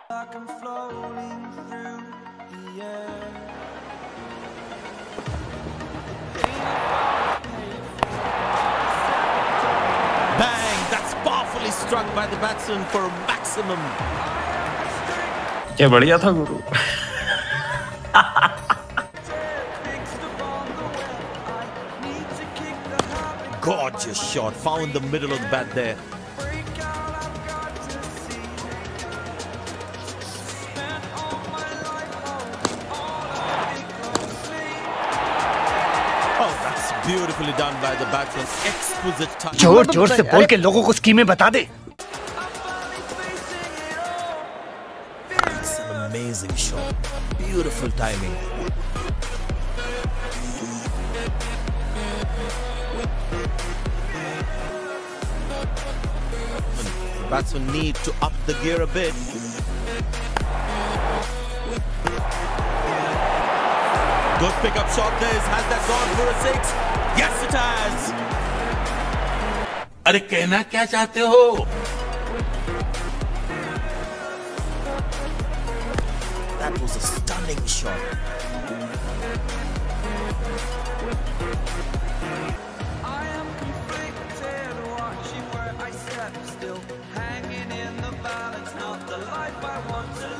Like I'm floating through the air. Bang! That's powerfully struck by the batsman for maximum. क्या बढ़िया था गुरु. Gorgeous shot, found the middle of the bat there. Oh, that's beautifully done by the batsman. Exquisite touch. जोर जोर से बोल के लोगों को स्कीमें बता दे. It's an amazing shot. Beautiful timing. Batsmen need to up the gear a bit. Good pickup shot there. Has that gone for a six? Yes, it has. अरे कहना क्या चाहते हो? That was a stunning shot. I am conflicted, watching where I step still, hanging in the balance, not the life I want to live.